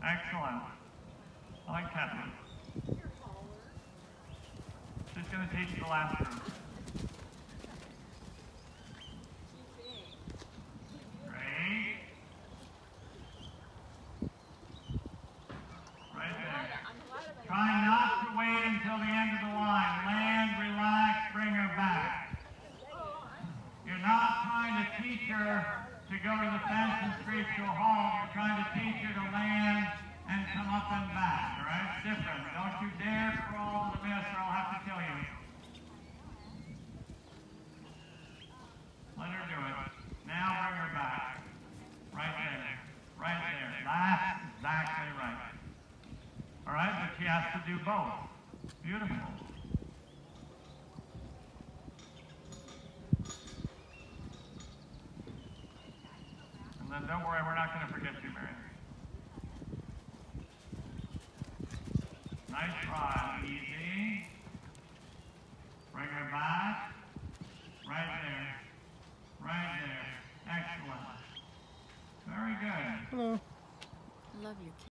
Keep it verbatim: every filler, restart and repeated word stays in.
Excellent. I like Kathleen. Just going to teach the last group. Great. Right there. Try not to wait until the end of the line. Land, relax, bring her back. You're not trying to teach her to go to the fence and screech to a halt. You're trying to teach her to land and come up and back, all right? It's different. Don't you dare crawl to the miss or I'll have to kill you. Let her do it. Now bring her back. Right there. Right there. That's exactly right. All right, but she has to do both. Beautiful. And then don't worry, we're not going to forget you, Mary. Nice try. Easy. Bring her back. Right there. Right there. Excellent. Very good. Hello. I love your kid.